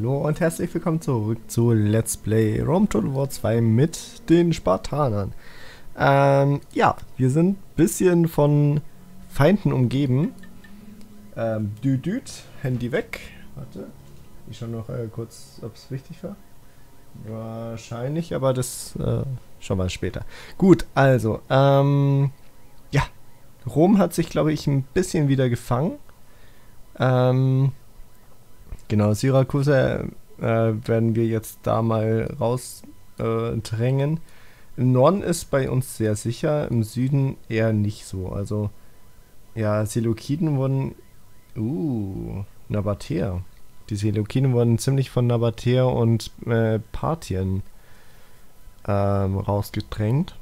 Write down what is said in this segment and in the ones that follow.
Hallo und herzlich willkommen zurück zu Let's Play Rome Total War 2 mit den Spartanern. Ja, wir sind ein bisschen von Feinden umgeben. Handy weg. Warte, ich schau noch kurz, ob es wichtig war. Wahrscheinlich, aber das schauen wir später. Gut, also, ja, Rom hat sich, glaube ich, ein bisschen wieder gefangen. Genau, Syrakusa werden wir jetzt da mal raus drängen. Im Norden ist bei uns sehr sicher, im Süden eher nicht so. Also, ja, Seleukiden wurden... Nabatäer. Die Seleukiden wurden ziemlich von Nabatäer und Parthien rausgedrängt.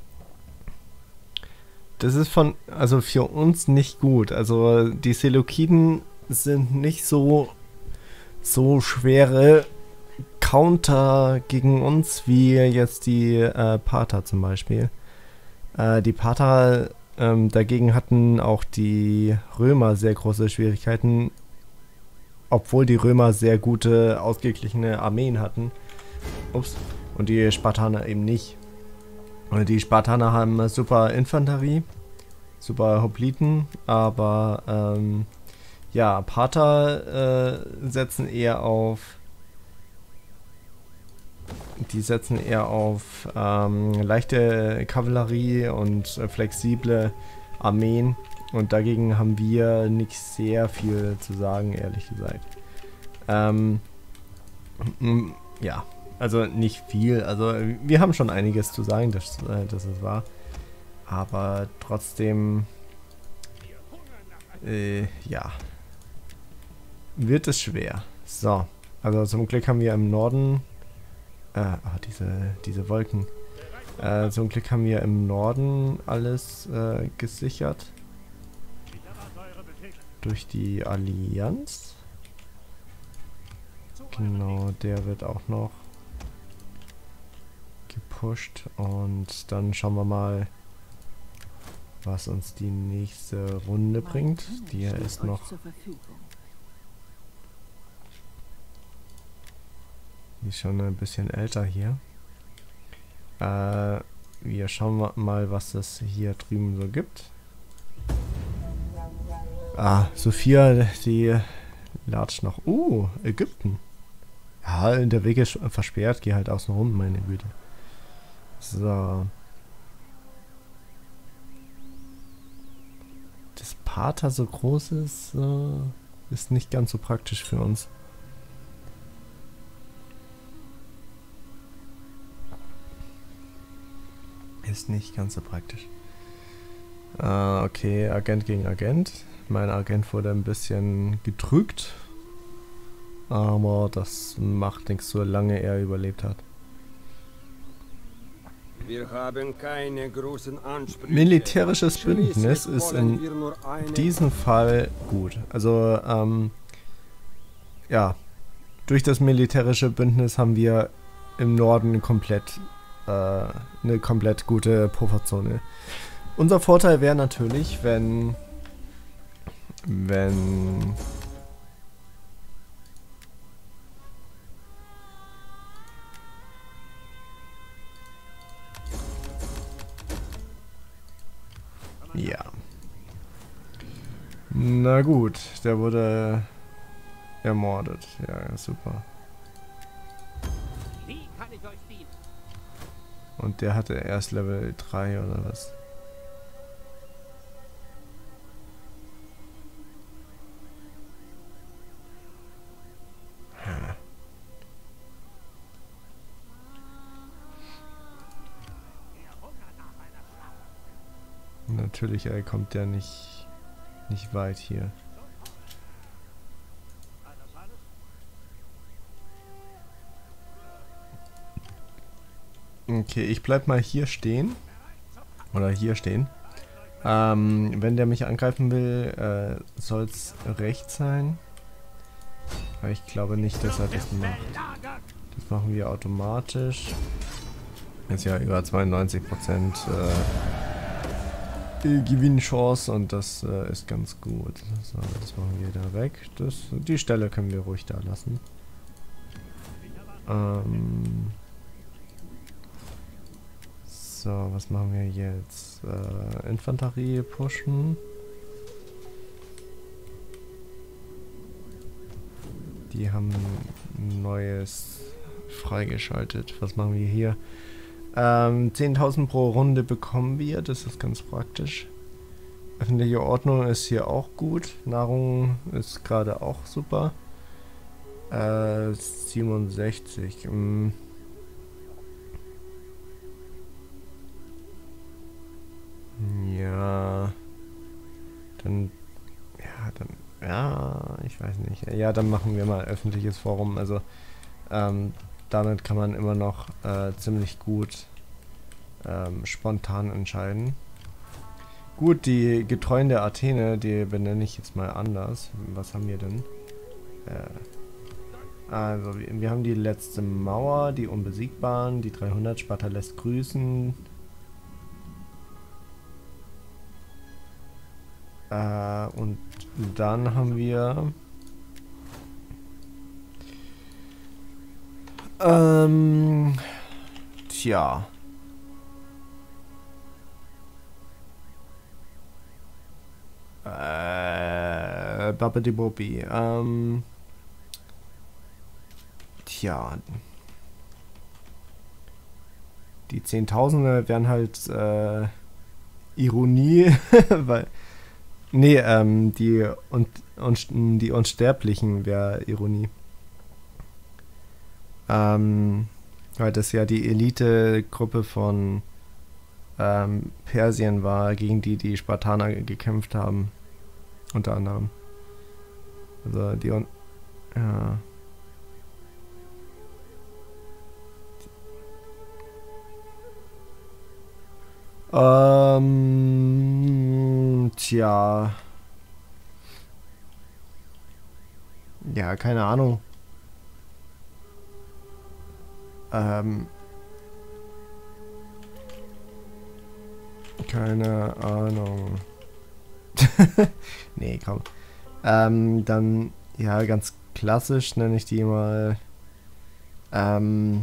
Das ist also für uns nicht gut. Also die Seleukiden sind nicht so schwere Counter gegen uns wie jetzt die Parther zum Beispiel. Die Parther dagegen hatten auch die Römer sehr große Schwierigkeiten, obwohl die Römer sehr gute, ausgeglichene Armeen hatten. Ups. Und die Spartaner eben nicht. Die Spartaner haben super Infanterie, super Hopliten, aber ja, Parther setzen eher auf leichte Kavallerie und flexible Armeen, und dagegen haben wir nicht sehr viel zu sagen, ehrlich gesagt. Ja, also nicht viel, also wir haben schon einiges zu sagen, das ist wahr, aber trotzdem ja, wird es schwer. So, also zum Glück haben wir im Norden diese Wolken. Zum Glück haben wir im Norden alles gesichert. Durch die Allianz. Genau, der wird auch noch gepusht. Und dann schauen wir mal, was uns die nächste Runde bringt. Die ist noch... Die ist schon ein bisschen älter hier. Wir schauen mal, was es hier drüben so gibt. Sophia, die latscht noch. Ägypten. Ja, der Weg ist versperrt. Geh halt außen rum, meine Güte. So. Dass Parther so groß ist, ist nicht ganz so praktisch für uns. Ist nicht ganz so praktisch. Okay, Agent gegen Agent. Mein Agent wurde ein bisschen gedrückt. Aber das macht nichts, solange er überlebt hat. Wir haben keine großen Ansprüche. Militärisches Bündnis ist in diesem Fall gut. Also, ja. Durch das militärische Bündnis haben wir im Norden eine komplett gute Pufferzone. Unser Vorteil wäre natürlich, wenn ja. Na gut, der wurde ermordet. Ja, super. Wie kann ich euch dienen? Und der hatte erst Level 3 oder was? Natürlich, kommt der nicht weit hier. Okay, ich bleib mal hier stehen. Oder hier stehen. Wenn der mich angreifen will, soll es rechts sein. Aber ich glaube nicht, dass er das macht. Das machen wir automatisch. Ist ja über 92% Gewinnchance, und das ist ganz gut. So, das machen wir da weg. Die Stelle können wir ruhig da lassen. So, was machen wir jetzt? Infanterie pushen. Die haben ein neues freigeschaltet. Was machen wir hier? 10.000 pro Runde bekommen wir. Das ist ganz praktisch. Öffentliche Ordnung ist hier auch gut. Nahrung ist gerade auch super. 67. Ja. Ja, ich weiß nicht. Ja, dann machen wir mal öffentliches Forum. Also, damit kann man immer noch ziemlich gut spontan entscheiden. Gut, die Getreuen der Athene, die benenne ich jetzt mal anders. Was haben wir denn? Also, wir haben die letzte Mauer, die Unbesiegbaren, die 300, Sparta lässt grüßen. Und dann haben wir tja. Babidi-Bobby. Tja. Die Zehntausende wären halt Ironie, weil nee, die Unsterblichen wäre Ironie. Weil das ja die Elite-Gruppe von Persien war, gegen die Spartaner gekämpft haben. Unter anderem. Also die ja. Tja. Ja, keine Ahnung. Keine Ahnung. Nee, komm. Dann, ja, ganz klassisch nenne ich die mal, ja,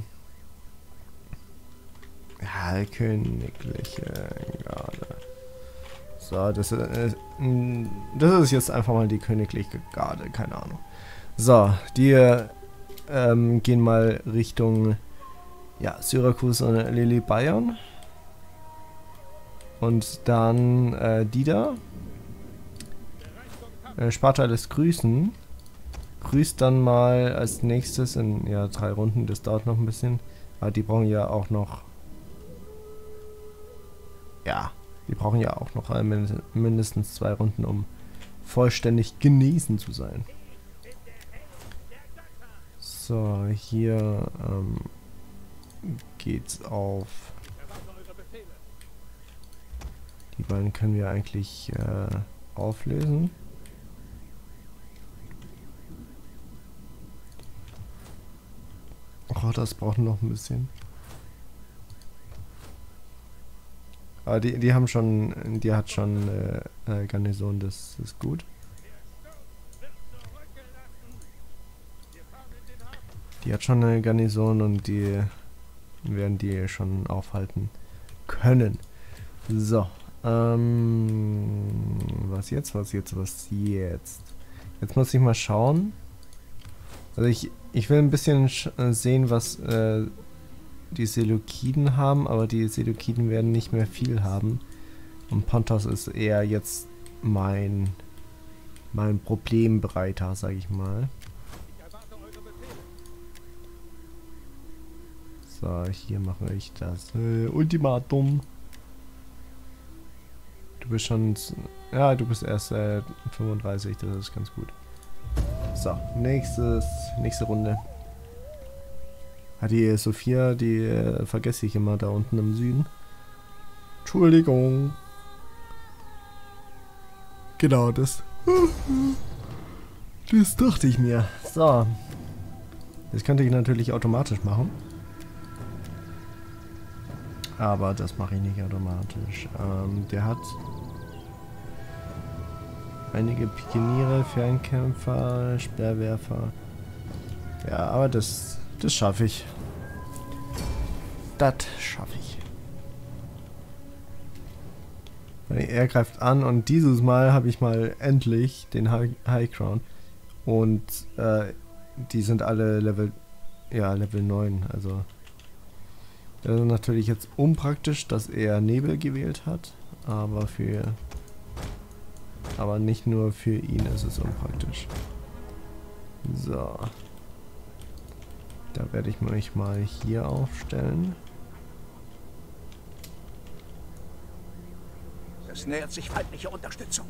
königliche Garde. So, das ist jetzt einfach mal die königliche Garde, keine Ahnung. So, die gehen mal Richtung, ja, Syrakus und Lilybaeon. Und dann die da. Sparta lässt grüßen. Grüßt dann mal als nächstes in, ja, 3 Runden. Das dauert noch ein bisschen. Aber die brauchen ja auch noch. Ja, die brauchen ja auch noch mindestens 2 Runden, um vollständig genesen zu sein. So, hier geht's auf. Die beiden können wir eigentlich auflösen. Oh, das braucht noch ein bisschen. Aber die haben schon, die hat schon Garnison, das ist gut. Die hat schon eine Garnison und die werden die schon aufhalten können. So. Was jetzt? Jetzt muss ich mal schauen. Also ich will ein bisschen sehen, was die Seleukiden haben, aber die Seleukiden werden nicht mehr viel haben. Und Pontos ist eher jetzt mein Problembereiter, sage ich mal. So, hier mache ich das Ultimatum. Du bist schon, ja, du bist erst 35, das ist ganz gut. So, nächste Runde. Die Sophia, die vergesse ich immer da unten im Süden. Entschuldigung. Genau, das dachte ich mir. So. Das könnte ich natürlich automatisch machen. Aber das mache ich nicht automatisch. Der hat einige Pikeniere, Fernkämpfer, Speerwerfer. Ja, aber das Das schaffe ich. Das schaffe ich. Er greift an und dieses Mal habe ich mal endlich den High Crown. Und die sind alle Level 9. Also das ist natürlich jetzt unpraktisch, dass er Nebel gewählt hat. Aber nicht nur für ihn ist es unpraktisch. So. Da werde ich mich mal hier aufstellen. Es nähert sich feindliche Unterstützung.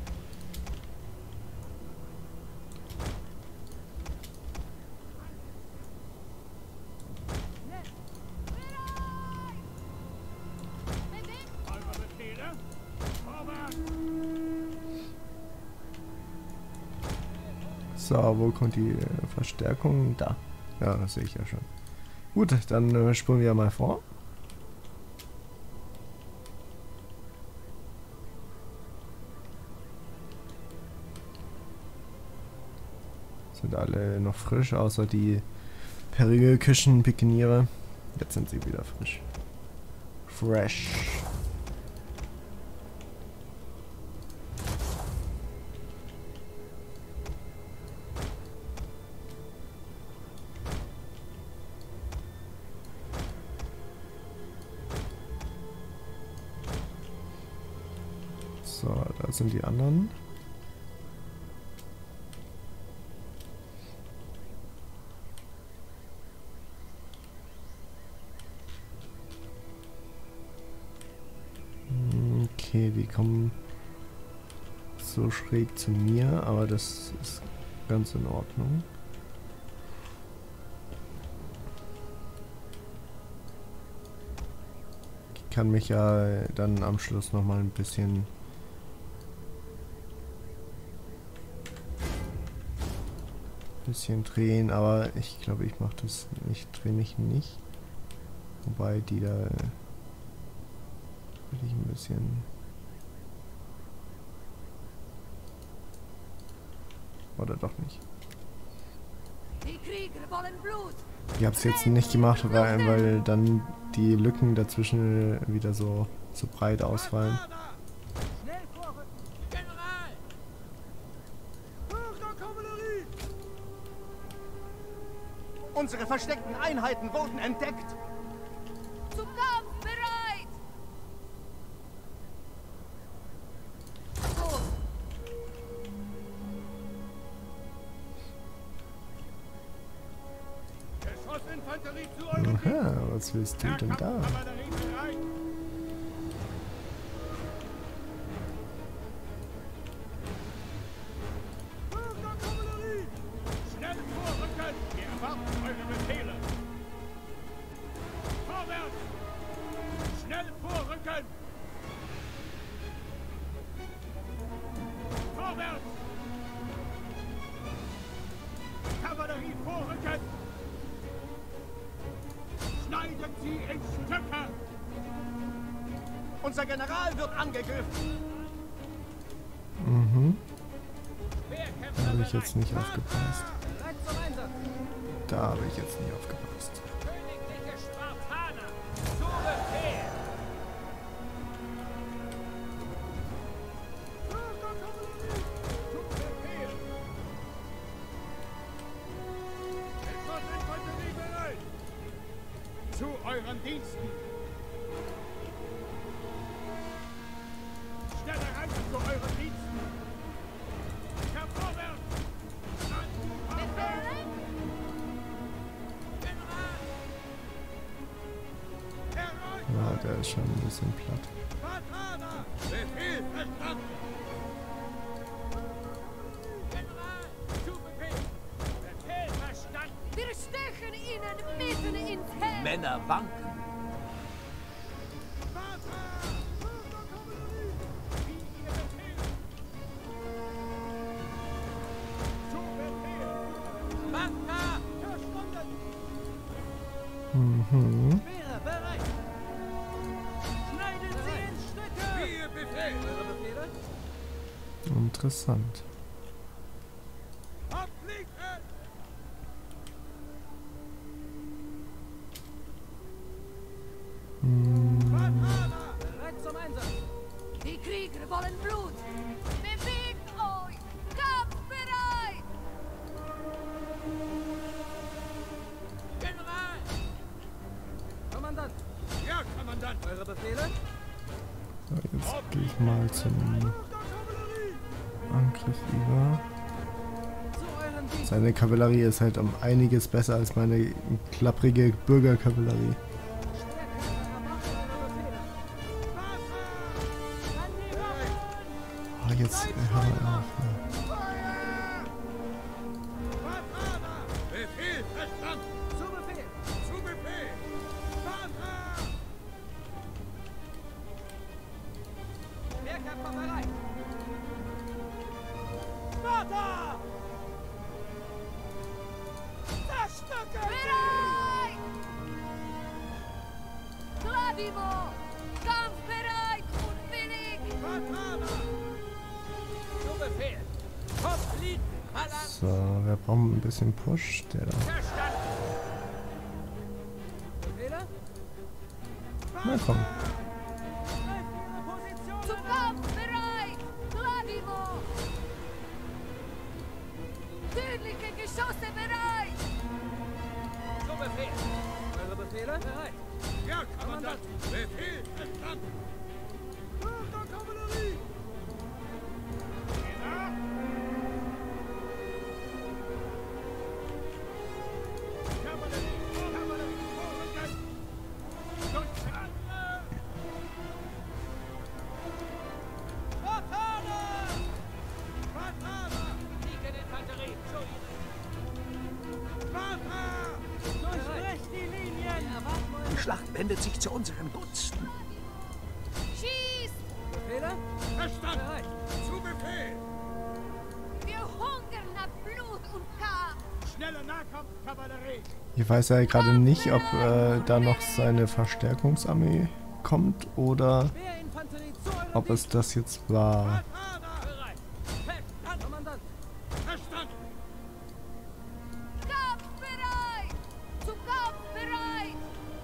So, wo kommt die Verstärkung? Da. Ja, das sehe ich ja schon. Gut, dann spulen wir mal vor. Sind alle noch frisch, außer die Perigel-Küchen-Pikeniere. Jetzt sind sie wieder frisch. Fresh. So, da sind die anderen. Okay, die kommen so schräg zu mir, aber das ist ganz in Ordnung. Ich kann mich ja dann am Schluss nochmal ein bisschen drehen, aber ich glaube, ich mache das, ich drehe mich nicht. Wobei die da will ich ein bisschen. Oder doch nicht. Die Krieger wollen Blut. Ich habe es jetzt nicht gemacht, weil dann die Lücken dazwischen wieder so breit ausfallen. Unsere versteckten Einheiten wurden entdeckt. Zum Kampf bereit. So. Geschossinfanterie zu eurem Aha, was willst du denn da? Schnell vorrücken! Wir erwarten eure Befehle! Vorwärts! Schnell vorrücken! Vorwärts! Kavallerie vorrücken! Schneidet sie in Stücke! Unser General wird angegriffen! Mhm. Da habe ich jetzt nicht aufgepasst. Da habe ich jetzt nicht aufgepasst. Königliche Spartaner! Zu Befehl! Zu Befehl! Geschossinfanterie bereit! Zu euren Diensten! Schneller ran zu euren Diensten! Herr vorwärts! Ja, der ist schon ein bisschen platt. Spartaner! Befehl verstanden! General! Zu Befehl! Befehl verstanden! Wir stechen ihnen mitten ins Herz. Männer wanken! Mhm. Bereit! Schneidet sie in Stücke! Wir Befehl! Eure Befehle? Interessant. Abfliegen! zum Einsatz. Die Krieger wollen Blut. Bewegt euch. Kampfbereit. General! Kommandant, Ja, Kommandant. eure Befehle? So, jetzt gehe ich mal zum Angriff über. Zu euren Diensten. Seine Kavallerie ist halt um einiges besser als meine klapprige Bürgerkavallerie. Ah, jetzt hör mal auf. Befehl, verstanden. Zu Befehl! Zu Befehl. Vater! Mehrkämpfer bereit! Sparta! Zerstücke Bereit. Gladimo. Kampfbereit und willig. Vater! Zu Befehl! Komplett! Balance! So, wir brauchen ein bisschen Push. Der da. Verstanden! Befehle? Na komm. Greift ihre Position Zum an! Kampf bereit. Gladimo. Tödliche Geschosse bereit. Zu Befehl! Eure Befehle? Bereit! Ja, Kommandant. Befehl, verstanden. Bürgerkavallerie. Infanterie! Zu ihnen! Durchbrecht die Linien! Die Schlacht wendet sich zu unseren Gunsten. Schießt. Befehle? Verstanden. Bereit! Zu Befehl. Wir hungern nach Blut und Kampf. Schnelle Nahkampfkavallerie. Ich weiß ja gerade nicht, ob da noch seine Verstärkungsarmee kommt oder Schwerinfanterie zu euren ob es das jetzt war. Bereit! Fest! Kommandant! Verstanden. Kampf bereit. Zum Kampf bereit.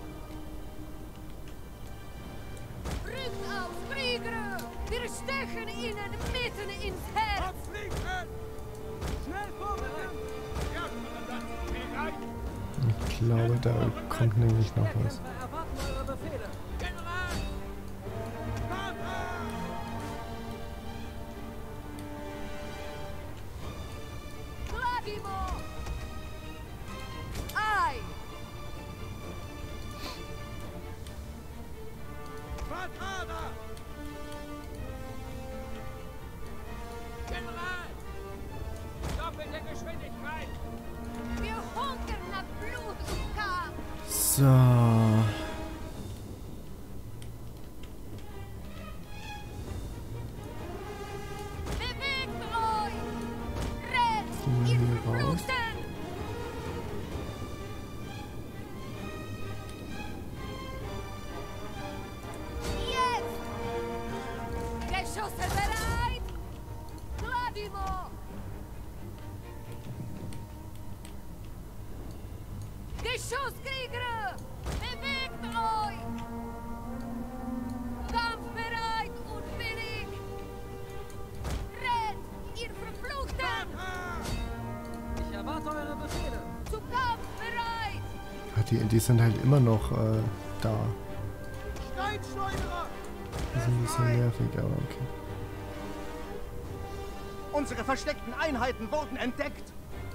Rückt aus, Krieger. Wir stechen ihnen mitten ins Herz. Abfliegen. Schnell vorwärts! Ja, Kommandant. Bereit. Ich glaube, da kommt nämlich noch was. Mehrkämpfer erwarten eure Befehle! General. Vater! Gladimo. Ei. Vater! General! Doppelte Geschwindigkeit! Wir hungern nach Blut und Kampf. So. Bewegt euch. Rennt, Gehen wir ihr hier raus. Verfluchten. Jetzt. Geschosse bereit. Gladimo. Geschosskrieger. Bewegt euch. Kampfbereit und willig. Rennt, ihr Verfluchten. Ich erwarte eure Befehle! Zum Kampf bereit. Ach, die sind halt immer noch da. Steinschleuderer. Das ist ein bisschen nervig, aber okay. Unsere versteckten Einheiten wurden entdeckt.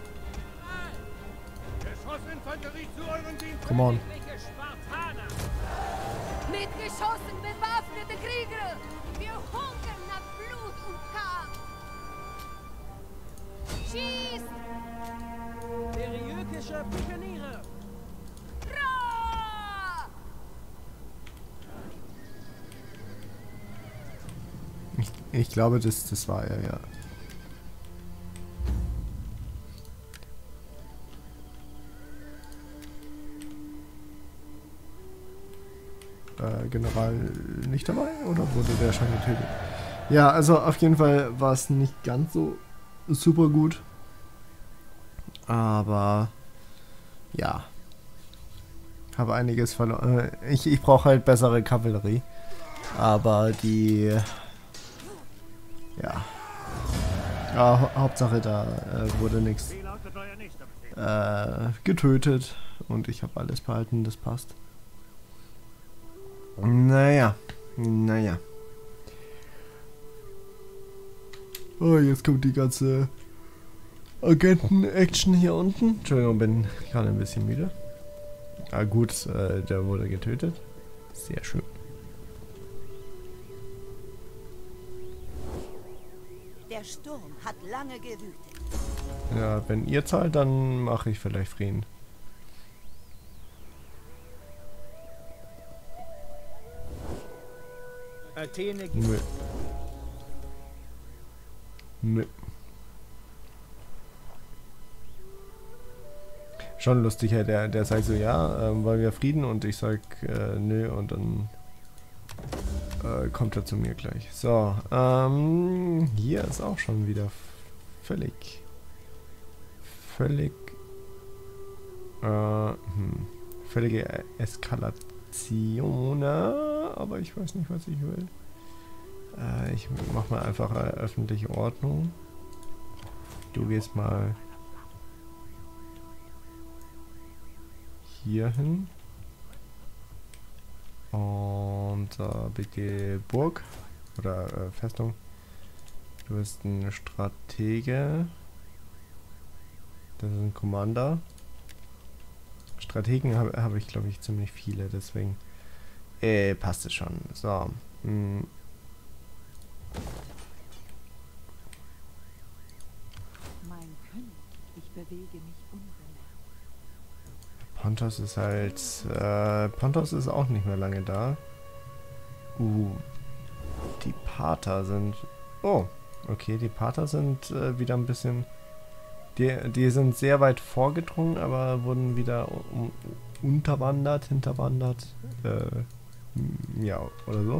Geschossinfanterie zu euren Diensten. Come on. Königliche Spartaner! Mit Geschossen bewaffnete Krieger. Wir hungern nach Blut und Kampf. Schießt. Periökische Pikeniere! Ra! Ich glaube, das war er, ja. General nicht dabei oder wurde der schon getötet? Ja, also auf jeden Fall war es nicht ganz so super gut. Aber ja. Habe einiges verloren. Ich brauche halt bessere Kavallerie. Aber die... Ja. Hauptsache da wurde nichts Wie lautet euer nächster Befehl? getötet und ich habe alles behalten, das passt. Naja. Oh, jetzt kommt die ganze Agenten-Action hier unten. Entschuldigung, bin gerade ein bisschen müde. Ah gut, der wurde getötet. Sehr schön. Der Sturm hat lange gewütet. Ja, wenn ihr zahlt, dann mache ich vielleicht Frieden. Athene gibt Nö. Nö. Schon lustig, ja, der sagt so, ja, wollen wir Frieden? Und ich sag, nö, und dann kommt er zu mir gleich. So, hier ist auch schon wieder völlige Eskalation, aber ich weiß nicht, was ich will. Ich mach mal einfach öffentliche Ordnung. Du gehst mal hier hin. Und bitte Burg oder Festung. Du bist ein Stratege. Das ist ein Commander. Strategen habe ich, glaube ich, ziemlich viele, deswegen passt es schon. So. Mein König, ich bewege mich unbemerkt. Pontos ist halt... Pontos ist auch nicht mehr lange da. Die Pater sind... Oh, okay, die Pater sind wieder ein bisschen... Die sind sehr weit vorgedrungen, aber wurden wieder hinterwandert, ja, oder so.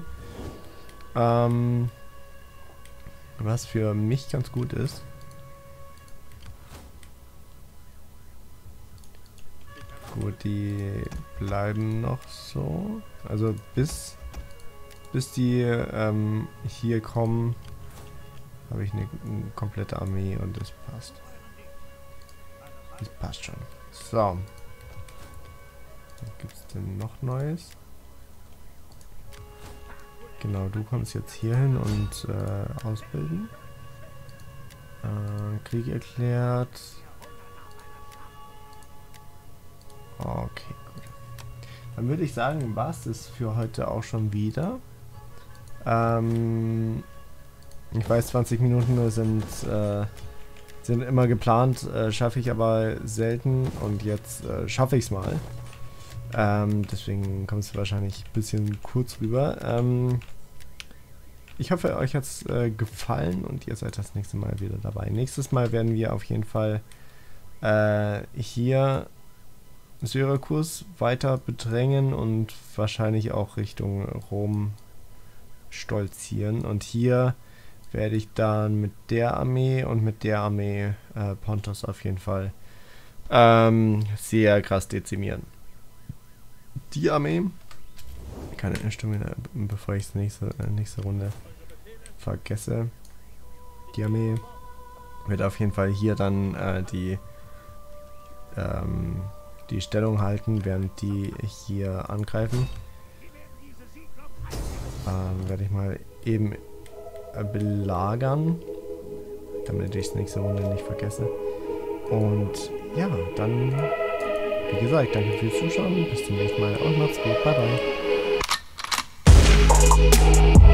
Was für mich ganz gut ist. Gut, die bleiben noch so. Also bis die hier kommen, habe ich eine komplette Armee und das passt. Das passt schon. So. Was gibt es denn noch Neues? Genau, du kommst jetzt hier hin und ausbilden. Krieg erklärt. Okay, gut. Dann würde ich sagen, war es das für heute auch schon wieder. Ich weiß, 20 Minuten sind immer geplant, schaffe ich aber selten und jetzt schaffe ich es mal. Deswegen kommt es wahrscheinlich ein bisschen kurz rüber. Ich hoffe, euch hat es gefallen und ihr seid das nächste Mal wieder dabei. Nächstes Mal werden wir auf jeden Fall hier Syrakus weiter bedrängen und wahrscheinlich auch Richtung Rom stolzieren. Und hier werde ich dann mit der Armee und mit der Armee Pontos auf jeden Fall sehr krass dezimieren. Die Armee, keine Stimme, bevor ich es nächste Runde vergesse. Die Armee wird auf jeden Fall hier dann die Stellung halten, während die hier angreifen. Werde ich mal eben belagern, damit ich es nächste Runde nicht vergesse. Und ja, dann, wie gesagt, danke fürs Zuschauen. Bis zum nächsten Mal und macht's gut. Bye bye.